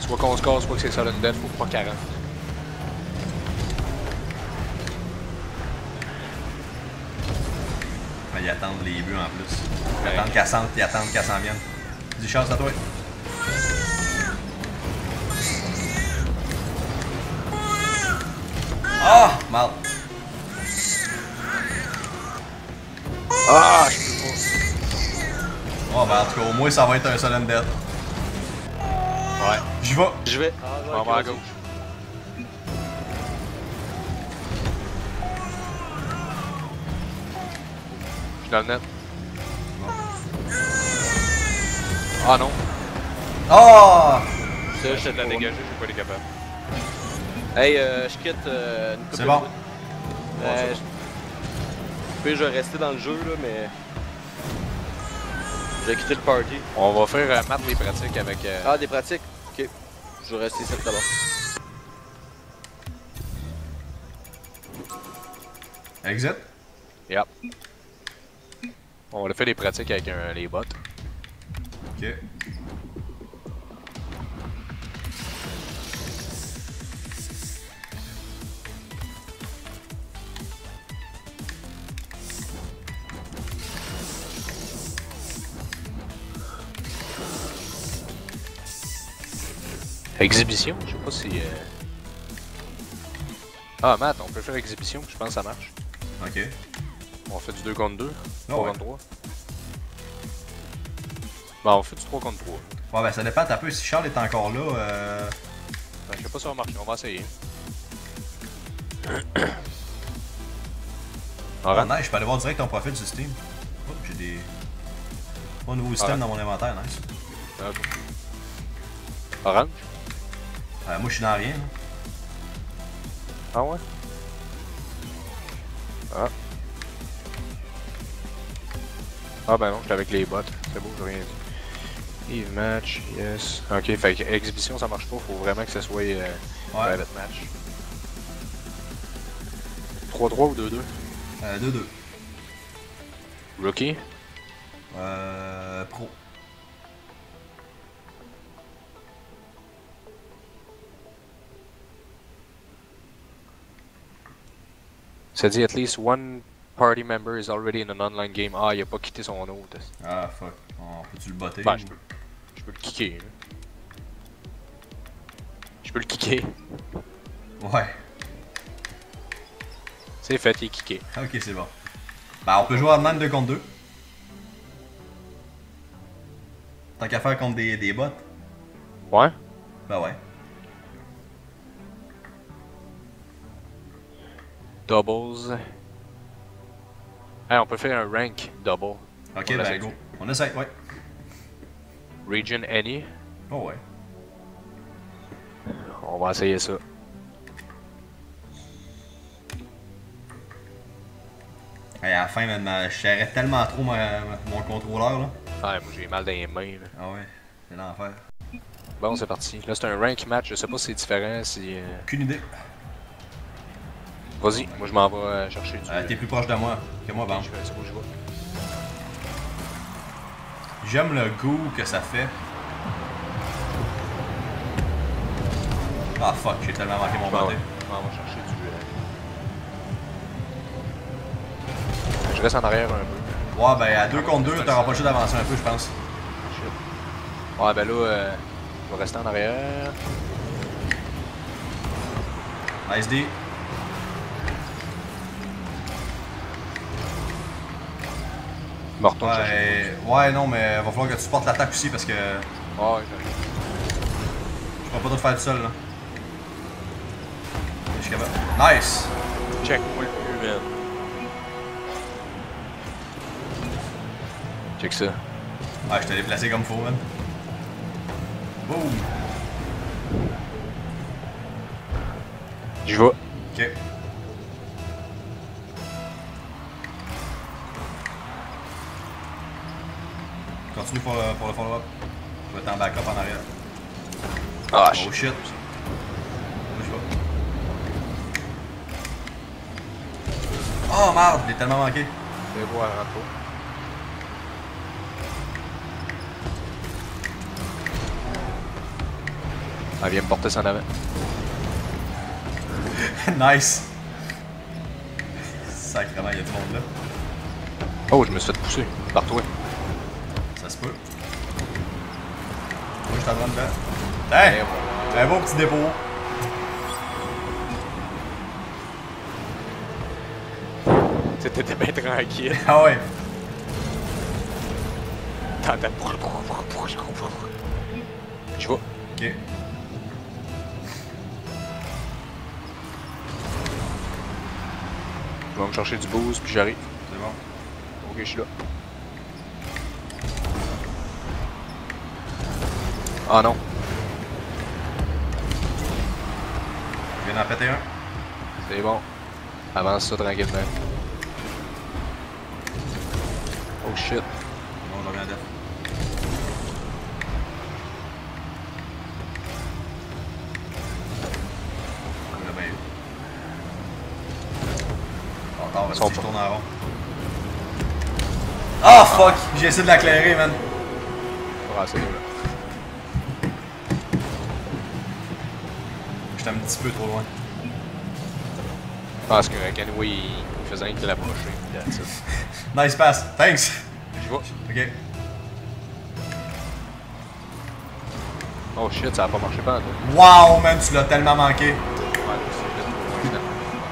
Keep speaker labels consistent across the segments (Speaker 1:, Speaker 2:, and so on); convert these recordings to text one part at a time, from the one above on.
Speaker 1: Soit qu'on se casse, soit que c'est sudden death, faut pas 40.
Speaker 2: Ils attendent les buts en plus. Ils attendent qu'elle sente, ils attendent qu'elle s'en vienne. Dis chance à toi. Ah! Mal.
Speaker 1: Ah, je peux pas.
Speaker 2: Oh, ben en tout cas, au moins ça va être un sudden death.
Speaker 1: Ouais.
Speaker 2: J'y vais.
Speaker 3: Je vais.
Speaker 1: Je m'en vais à gauche. Je suis dans le net. Ah non.
Speaker 2: Ah!
Speaker 3: Ça,
Speaker 1: Je t'ai dégagé, j'ai pas été capable.
Speaker 3: Hey, je quitte une couple
Speaker 2: C'est
Speaker 3: de
Speaker 2: bon.
Speaker 3: minutes. Puis je vais rester dans le jeu, là, mais. Je vais quitter le party.
Speaker 1: On va faire Matt les pratiques avec.
Speaker 3: Ah, des pratiques? Ok. Je vais rester ici d'abord.
Speaker 2: Exit?
Speaker 1: Yep. On va faire des pratiques avec les bots.
Speaker 2: Ok.
Speaker 1: Exhibition? Je sais pas si. Ah, Matt, on peut faire exhibition, je pense que ça marche.
Speaker 2: Ok.
Speaker 1: On fait du 2 contre 2,
Speaker 2: Ah
Speaker 1: 3
Speaker 2: ouais.
Speaker 1: contre 3. Bon, on fait du 3 contre 3.
Speaker 2: Ouais, ben ça dépend un peu si Charles est encore là.
Speaker 1: Ben, je sais pas si ça va marcher, on va essayer.
Speaker 2: Ah, nice, je peux aller voir direct ton profil sur Steam. Oh, j'ai des. Pas un nouveau système dans mon inventaire, nice.
Speaker 1: Ok. Orange?
Speaker 2: Moi je suis dans rien. Là.
Speaker 1: Ah ouais? Ah. Ah ben non, j'étais avec les bots. C'est beau, j'ai rien dit. Eve match, yes. Ok, fait que exhibition ça marche pas, faut vraiment que ça soit private match. 3-3 ou 2-2?
Speaker 2: 2-2.
Speaker 1: Rookie?
Speaker 2: Pro.
Speaker 1: Ça dit at least one party member is already in an online game. Ah, il a pas quitté son autre.
Speaker 2: Ah fuck. On peut-tu le botter?
Speaker 1: Ben, je peux le kicker. Là. Je peux le kicker.
Speaker 2: Ouais.
Speaker 1: C'est fait, il est kické.
Speaker 2: Ok, c'est bon. Ben on peut jouer en même 2 contre 2. Tant qu'à faire contre des bots.
Speaker 1: Ouais?
Speaker 2: Ben ouais.
Speaker 1: Doubles. Hey, on peut faire un rank double.
Speaker 2: Ok,
Speaker 1: On
Speaker 2: ben
Speaker 1: essaie.
Speaker 2: go. On essaie, ouais.
Speaker 1: Region any.
Speaker 2: Oh ouais.
Speaker 1: On va essayer ça.
Speaker 2: Hey, à la fin, man, je serrais tellement trop mon contrôleur là.
Speaker 1: Ouais, moi j'ai mal dans les mains. Là.
Speaker 2: Ah ouais, c'est l'enfer.
Speaker 1: Bon, c'est parti. Là, c'est un rank match. Je sais pas si c'est différent. Si.
Speaker 2: Aucune idée.
Speaker 1: Vas-y, moi je m'en vais chercher du.
Speaker 2: T'es plus proche de moi que moi, Bam.
Speaker 1: C'est beau, je vois.
Speaker 2: J'aime le goût que ça fait. Ah fuck, j'ai tellement manqué mon bâté.
Speaker 1: Je m'en vais chercher du. Je reste en arrière un peu.
Speaker 2: Ouais, ben à 2 contre 2, t'auras pas le choix d'avancer un peu, je pense.
Speaker 1: Shit. Ouais, ben là, je vais rester en arrière.
Speaker 2: Nice D.
Speaker 1: Je me retourne chercher.
Speaker 2: Ouais, non, mais va falloir que tu supportes l'attaque aussi parce que
Speaker 1: Ouais, j'arrive.
Speaker 2: je pourrais pas tout faire tout seul là. Je suis capable. Nice!
Speaker 1: Check-moi le but, man. Check ça.
Speaker 2: Ah, je t'ai déplacé comme faut, man. Boom!
Speaker 1: J'y vais.
Speaker 2: Ok. Continue pour le follow-up. Je vais être en backup en arrière.
Speaker 1: Ah,
Speaker 2: Oh shit! Où je vais? Oh merde! Je l'ai tellement manqué.
Speaker 1: Je vais voir, rentre pas. Elle vient me porter ça en avant.
Speaker 2: Nice! Sacrément, il y a du monde là.
Speaker 1: Oh, je me suis fait pousser. Par toi.
Speaker 2: Ça se peut. Moi, je t'en dedans. Hey! Un beau petit dépôt.
Speaker 1: T'étais bien tranquille.
Speaker 2: Ah ouais.
Speaker 1: T'entends. Je vais.
Speaker 2: Ok.
Speaker 1: Je vais me chercher du boost, puis j'arrive.
Speaker 2: C'est bon.
Speaker 1: Ok, je suis là. Ah non.
Speaker 2: Je viens d'en péter un.
Speaker 1: C'est bon. Avance ça tranquillement. Oh shit.
Speaker 2: Bon, on revient à def. On l'a bien eu. Attends,
Speaker 1: Ils sont
Speaker 2: je tourne en rond. Ah fuck! J'ai essayé de l'éclairer, man.
Speaker 1: Ah, c'est là.
Speaker 2: J'étais un petit peu trop loin.
Speaker 1: Je pense que Kenway, il faisait rien que l'approcher. That's it.
Speaker 2: Nice pass, thanks!
Speaker 1: Je vois.
Speaker 2: Ok.
Speaker 1: Oh shit, ça a pas marché pas en tout.
Speaker 2: Wow, man, tu l'as tellement manqué.
Speaker 1: Ouais, c'est juste pour moi, finalement.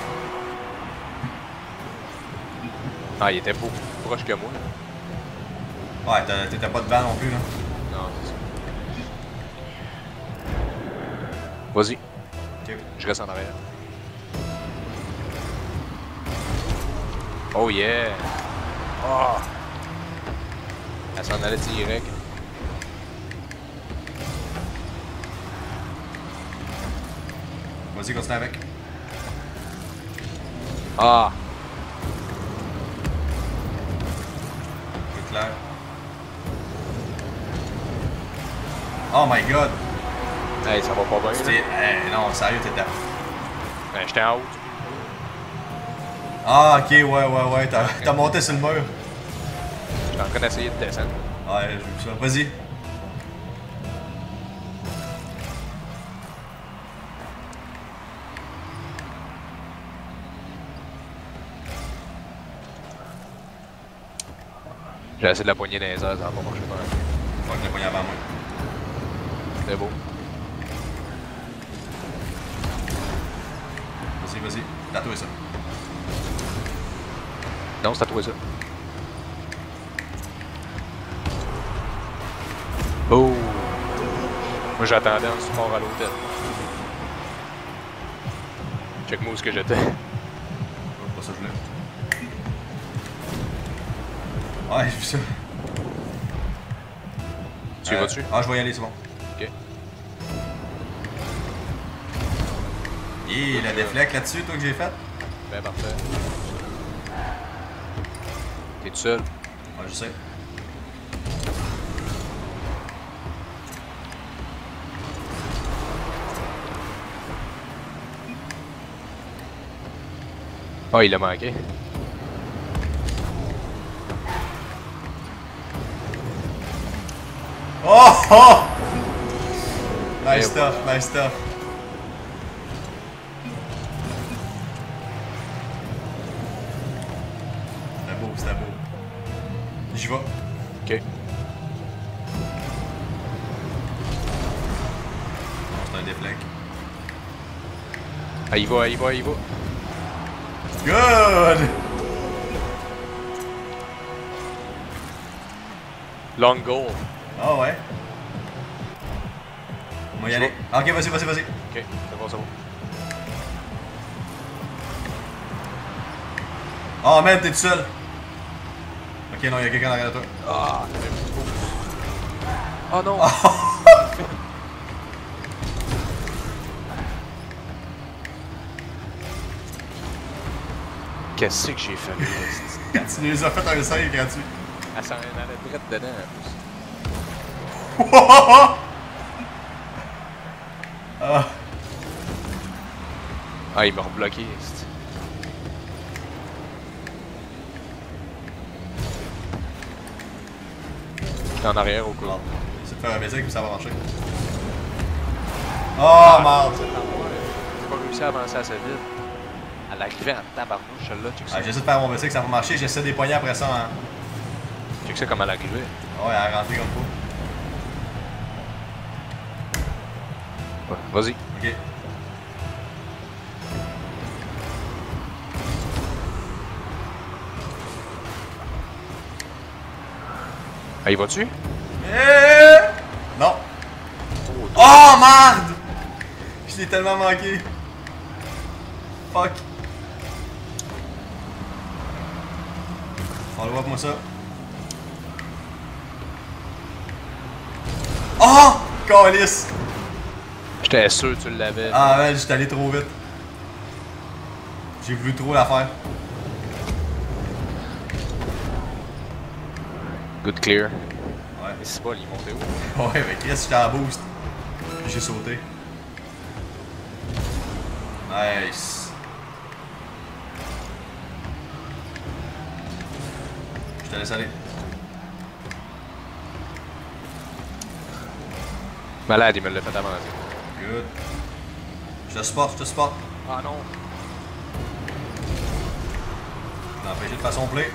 Speaker 1: Ah, il était beaucoup plus proche que moi.
Speaker 2: Ouais, t'étais pas devant non plus, là.
Speaker 1: Non, c'est ça. Vas-y,
Speaker 2: Ok.
Speaker 1: je reste en arrière. Oh yeah! Oh! Elle s'en allait direct.
Speaker 2: Vas-y, continue avec.
Speaker 1: Ah!
Speaker 2: C'est clair. Oh my god!
Speaker 1: Hey, ça va pas bien.
Speaker 2: C'était. Hey, non, sérieux, t'étais.
Speaker 1: Ben, j'étais en haut.
Speaker 2: Ah, ok, ouais. T'as monté sur le mur.
Speaker 1: J'étais en train d'essayer de descendre.
Speaker 2: Ouais, j'ai vu ça. Vas-y.
Speaker 1: J'ai essayé de la poignée dans les airs, ça a pas marché pas.
Speaker 2: Faut que le poignet avant moi.
Speaker 1: C'est beau.
Speaker 2: Vas-y. Tatouez ça.
Speaker 1: Non, c'est à trouver ça. Oh! Moi j'attendais un support à l'hôtel. Check-moi où ce que j'étais.
Speaker 2: Oh, pas ça, je voulais. Ouais, j'ai vu ça.
Speaker 1: Tu y vas-tu?
Speaker 2: Ah, je vais y aller, c'est bon.
Speaker 1: Ok.
Speaker 2: Et la déflèque là-dessus, toi, que j'ai faite?
Speaker 1: Ben parfait. T'es tout seul?
Speaker 2: Ouais, je sais.
Speaker 1: Ah, il a manqué.
Speaker 2: Oh! Nice
Speaker 1: Et
Speaker 2: stuff, nice stuff. C'était beau. J'y vais.
Speaker 1: Ok.
Speaker 2: Non, c'est un déflèque.
Speaker 1: Ah, il va.
Speaker 2: Good!
Speaker 1: Long goal.
Speaker 2: Ah ouais. On va y aller. Ok, vas-y.
Speaker 1: Ok, c'est bon.
Speaker 2: Oh man, t'es tout seul. Ok, non, y'a quelqu'un derrière de toi.
Speaker 1: Ah, t'avais un petit boost. Oh non! Qu'est-ce que j'ai fait là?
Speaker 2: Quand tu nous as fait un save gratuit.
Speaker 1: Elle s'en allait direct dedans en plus.
Speaker 2: Ah.
Speaker 1: Ah, il m'a rebloqué. C'est... J'étais en arrière au coup.
Speaker 2: Bon, c'est de faire un métier que ça va marcher. Oh, merde!
Speaker 1: J'ai pas réussi à avancer assez vite. Elle arrivait en tabarnouche, celle-là. Check ça.
Speaker 2: Ah, j'essaie de faire mon bicycle, ça va marcher. J'essaie des poignées après ça. Hein.
Speaker 1: Check ça comme elle arrivait.
Speaker 2: Ouais, elle a rentré comme faut.
Speaker 1: Ouais, vas-y.
Speaker 2: Ok.
Speaker 1: Ah, il va-tu?
Speaker 2: Non. Oh, merde! Je l'ai tellement manqué. Fuck. Follow up moi ça. Oh! Calice!
Speaker 1: J'étais sûr que tu l'avais.
Speaker 2: Ah ouais, j'étais allé trop vite. J'ai voulu trop la faire.
Speaker 1: Good clear.
Speaker 2: Ouais.
Speaker 1: Mais c'est pas, il montait où?
Speaker 2: Ouais, mais Chris, j'étais en boost. Puis j'ai sauté. Nice. Je te laisse aller.
Speaker 1: Malade, il me l'a fait avancer.
Speaker 2: Good. Je te spot, je te spot.
Speaker 1: Ah non.
Speaker 2: Je l'ai empêché de faire son play.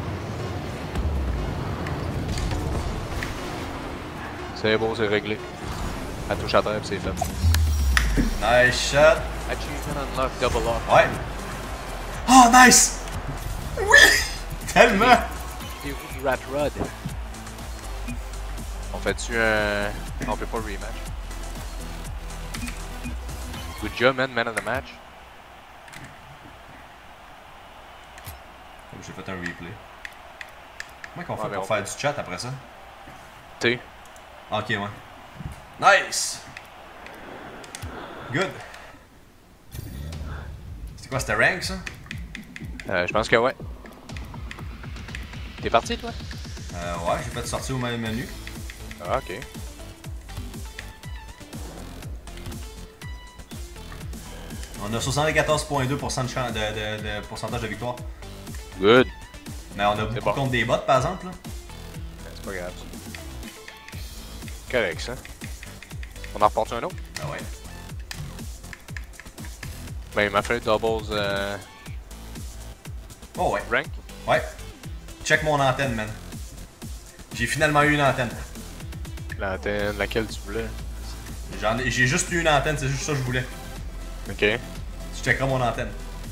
Speaker 1: C'est beau, c'est réglé. Elle touche à terre et c'est fait.
Speaker 2: Nice shot.
Speaker 1: Achievement unlock, double lock.
Speaker 2: Ouais. Oh, nice! Oui! Tellement!
Speaker 1: T'es où du Rat Rod? On fait-tu un... On fait pas le rematch. Good job, man of the match.
Speaker 2: J'ai fait un replay. Comment qu'on fait
Speaker 1: mais
Speaker 2: pour
Speaker 1: on
Speaker 2: faire du chat après ça?
Speaker 1: T.
Speaker 2: Ok, ouais. Nice! Good. C'est quoi, c'était rank ça?
Speaker 1: Je pense que ouais. T'es parti, toi?
Speaker 2: Ouais, j'ai fait sortir au même menu.
Speaker 1: Ah, ok.
Speaker 2: On a 74,2% de pourcentage de victoire.
Speaker 1: Good.
Speaker 2: Mais on a beaucoup
Speaker 1: bon.
Speaker 2: contre des bots par exemple. Là.
Speaker 1: C'est pas grave. Correct, ça. On en reporte un autre?
Speaker 2: Ah ouais.
Speaker 1: Ben, il m'a fait doubles
Speaker 2: Oh ouais.
Speaker 1: rank.
Speaker 2: Ouais. Check mon antenne, man. J'ai finalement eu une antenne.
Speaker 1: L'antenne, laquelle tu voulais.
Speaker 2: J'ai juste eu une antenne, c'est juste ça que je voulais.
Speaker 1: Ok.
Speaker 2: Tu checkeras mon antenne.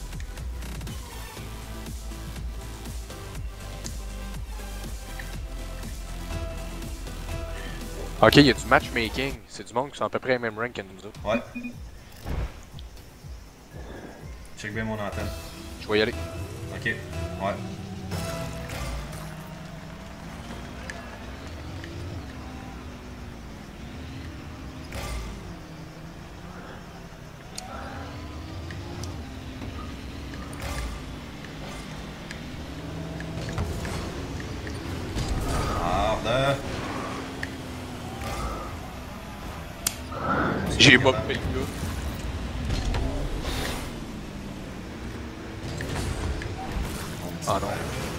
Speaker 1: Ok, il y a du matchmaking. C'est du monde qui sont à peu près les mêmes rank que nous autres.
Speaker 2: Ouais. Check bien mon antenne.
Speaker 1: Je vais y aller.
Speaker 2: Ok. Ouais.
Speaker 1: J'ai pas coupé le gars. Ah non.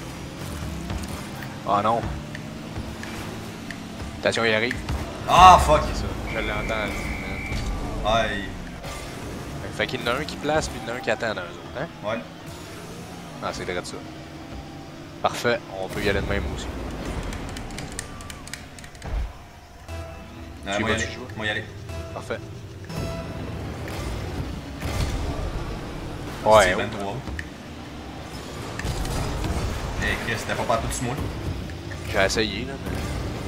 Speaker 1: Ah non. Attention, il arrive.
Speaker 2: Ah fuck!
Speaker 1: C'est ça. Je l'entends.
Speaker 2: Aïe.
Speaker 1: Fait qu'il y en a un qui place, puis il y en a un qui attend dans eux autres, hein?
Speaker 2: Ouais.
Speaker 1: Ah, c'est direct ça. Parfait, on peut y aller de même aussi. Tu
Speaker 2: moi y
Speaker 1: vas-tu
Speaker 2: aller.
Speaker 1: jouer?
Speaker 2: Moi y aller.
Speaker 1: Parfait. Ouais,
Speaker 2: C'est 23. Hey Chris, t'as pas partout sur moi?
Speaker 1: j'ai essayé là, mais...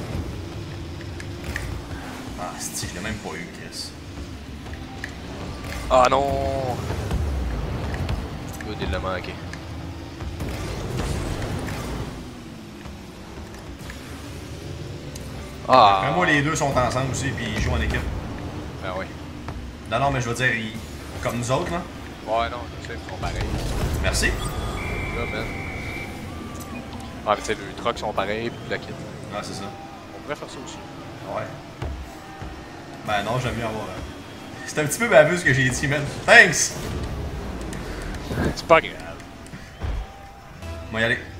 Speaker 2: Ah, si, je l'ai même pas eu, Chris.
Speaker 1: Ah non! Good, il l'a manqué. Ah!
Speaker 2: Après moi, les deux sont ensemble aussi, puis ils jouent en équipe.
Speaker 1: Ben oui.
Speaker 2: Non, non, mais je veux dire, comme nous autres, là.
Speaker 1: Ouais, non, je sais, ils sont pareils.
Speaker 2: Merci.
Speaker 1: Là, man. Ah, mais tu sais, les trucks sont pareils, puis la kit.
Speaker 2: Ah, c'est ça.
Speaker 1: On pourrait faire ça aussi.
Speaker 2: Ouais. Ben non, j'aime mieux avoir... C'est un petit peu baveux ce que j'ai dit, man. Thanks!
Speaker 1: C'est pas grave.
Speaker 2: Moi y aller.